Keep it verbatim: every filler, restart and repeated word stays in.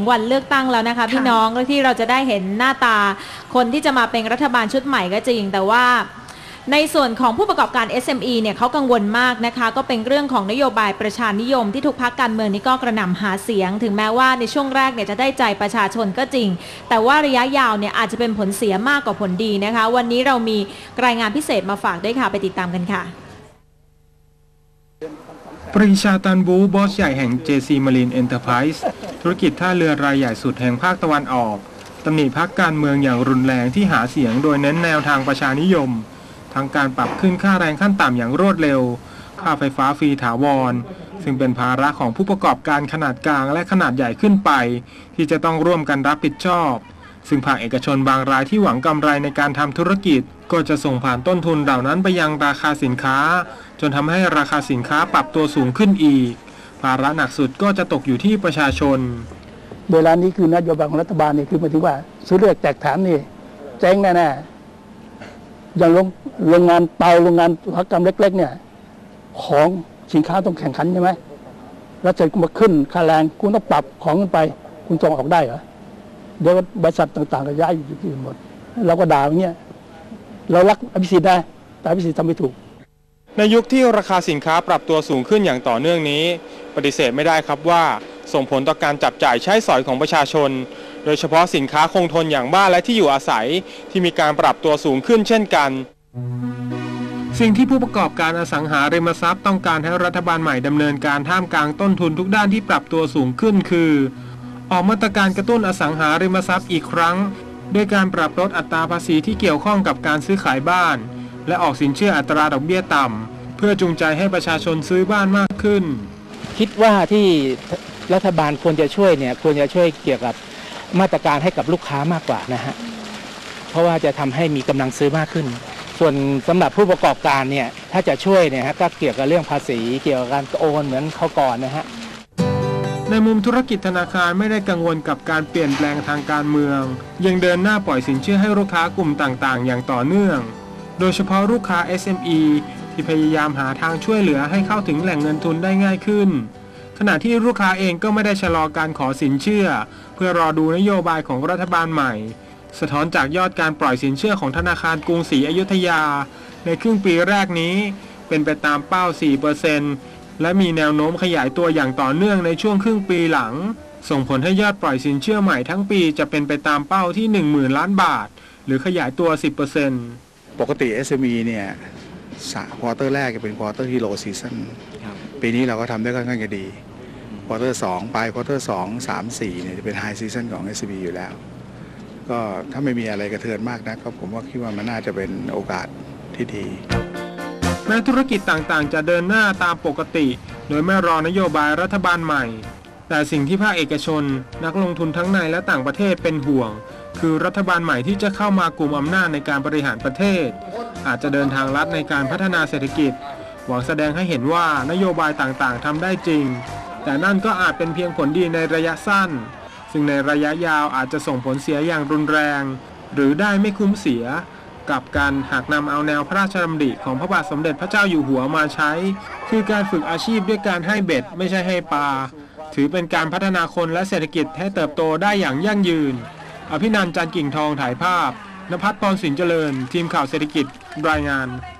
วันเลือกตั้งแล้วนะคะพี่น้องที่เราจะได้เห็นหน้าตาคนที่จะมาเป็นรัฐบาลชุดใหม่ก็จริงแต่ว่าในส่วนของผู้ประกอบการ เอส เอ็ม อี เนี่ยเขากังวลมากนะคะก็เป็นเรื่องของนโยบายประชานิยมที่ทุกพรรคการเมืองนี้ก็กระหน่ำหาเสียงถึงแม้ว่าในช่วงแรกเนี่ยจะได้ใจประชาชนก็จริงแต่ว่าระยะยาวเนี่ยอาจจะเป็นผลเสียมากกว่าผลดีนะคะวันนี้เรามีรายงานพิเศษมาฝากด้วยค่ะไปติดตามกันค่ะปรีชาตันบูบอสใหญ่แห่ง เจ ซี Marine Enterprise ธุรกิจท่าเรือรายใหญ่สุดแห่งภาคตะวันออกตำหนิพรรคการเมืองอย่างรุนแรงที่หาเสียงโดยเน้นแนวทางประชานิยมทั้งการปรับขึ้นค่าแรงขั้นต่ำอย่างรวดเร็วค่าไฟฟ้าฟรีถาวรซึ่งเป็นภาระของผู้ประกอบการขนาดกลางและขนาดใหญ่ขึ้นไปที่จะต้องร่วมกันรับผิดชอบซึ่งภาคเอกชนบางรายที่หวังกำไรในการทำธุรกิจก็จะส่งผ่านต้นทุนเหล่านั้นไปยังราคาสินค้าจนทำให้ราคาสินค้าปรับตัวสูงขึ้นอีกภาระหนักสุดก็จะตกอยู่ที่ประชาชนเวลานี้คือนโยบายของรัฐบาลนี่คือหมายถึงว่าซื้อเลือกแจกแถมนี่เจ๊งแน่ๆอย่างโรงงานเตาโรงงานอุตสาหกรรมเล็กๆเนี่ยของสินค้าต้องแข่งขันใช่ไหมแล้วจะมาขึ้นค่าแรงคุณต้องปรับของขึ้นไปคุณส่งออกได้เหรอเดี๋ยวบริษัทต่างๆก็ย้ายอยู่ที่อื่นหมดเราก็ด่าอย่างเงี้ยเรารักอภิสิทธิ์ได้แต่อภิสิทธิ์ทำไม่ถูกในยุคที่ราคาสินค้าปรับตัวสูงขึ้นอย่างต่อเนื่องนี้ปฏิเสธไม่ได้ครับว่าส่งผลต่อการจับจ่ายใช้สอยของประชาชนโดยเฉพาะสินค้าคงทนอย่างบ้านและที่อยู่อาศัยที่มีการปรับตัวสูงขึ้นเช่นกันสิ่งที่ผู้ประกอบการอสังหาริมทรัพย์ต้องการให้รัฐบาลใหม่ดำเนินการท่ามกลางต้นทุนทุกด้านที่ปรับตัวสูงขึ้นคือออกมาตรการกระตุ้นอสังหาริมทรัพย์อีกครั้งด้วยการปรับลดอัตราภาษีที่เกี่ยวข้องกับการซื้อขายบ้านและออกสินเชื่ออัตราดอกเบี้ยต่ำเพื่อจูงใจให้ประชาชนซื้อบ้านมากขึ้นคิดว่าที่รัฐบาลควรจะช่วยเนี่ยควรจะช่วยเกี่ยวกับมาตรการให้กับลูกค้ามากกว่านะฮะเพราะว่าจะทำให้มีกำลังซื้อมากขึ้นส่วนสำหรับผู้ประกอบการเนี่ยถ้าจะช่วยเนี่ยฮะก็เกี่ยวกับเรื่องภาษีเกี่ยวกับการโอนเหมือนเขาก่อนนะฮะในมุมธุรกิจธนาคารไม่ได้กังวลกับการเปลี่ยนแปลงทางการเมืองยังเดินหน้าปล่อยสินเชื่อให้ลูกค้ากลุ่มต่างๆอย่างต่อเนื่องโดยเฉพาะลูกค้า เอส เอ็ม อี ที่พยายามหาทางช่วยเหลือให้เข้าถึงแหล่งเงินทุนได้ง่ายขึ้นขณะที่ลูกค้าเองก็ไม่ได้ชะลอการขอสินเชื่อเพื่อรอดูนโยบายของรัฐบาลใหม่สะท้อนจากยอดการปล่อยสินเชื่อของธนาคารกรุงศรีอยุธยาในครึ่งปีแรกนี้เป็นไปตามเป้า สี่เปอร์เซ็นต์ และมีแนวโน้มขยายตัวอย่างต่อเนื่องในช่วงครึ่งปีหลังส่งผลให้ยอดปล่อยสินเชื่อใหม่ทั้งปีจะเป็นไปตามเป้าที่ หนึ่งหมื่น ล้านบาทหรือขยายตัว สิบเปอร์เซ็นต์ปกติ เอส เอ็ม อี เนี่ยควอเตอร์แรกจะเป็นควอเตอร์ที่โลซีซั่นปีนี้เราก็ทำได้ค่อนข้างจะดีควอเตอร์สองปลายควอเตอร์สอง สาม สี่เนี่ยจะเป็นไฮซีซั่นของ เอส เอ็ม อี อยู่แล้วก็ถ้าไม่มีอะไรกระเทือนมากนะก็ผมว่าคิดว่ามันน่าจะเป็นโอกาสที่ดีแม้ธุรกิจต่างๆจะเดินหน้าตามปกติโดยไม่รอนโยบายรัฐบาลใหม่แต่สิ่งที่ภาคเอกชนนักลงทุนทั้งในและต่างประเทศเป็นห่วงคือรัฐบาลใหม่ที่จะเข้ามากลุ่มอำนาจในการบริหารประเทศอาจจะเดินทางลัดในการพัฒนาเศรษฐกิจหวังแสดงให้เห็นว่านโยบายต่างๆทำได้จริงแต่นั่นก็อาจเป็นเพียงผลดีในระยะสั้นซึ่งในระยะยาวอาจจะส่งผลเสียอย่างรุนแรงหรือได้ไม่คุ้มเสียกับการหากนำเอาแนวพระราชดำริของพระบาทสมเด็จพระเจ้าอยู่หัวมาใช้คือการฝึกอาชีพด้วยการให้เบ็ดไม่ใช่ให้ปลาถือเป็นการพัฒนาคนและเศรษฐกิจให้เติบโตได้อย่างยั่งยืนอภินันท์ จันทร์กิ่งทองถ่ายภาพณภัทร พรสินเจริญทีมข่าวเศรษฐกิจรายงาน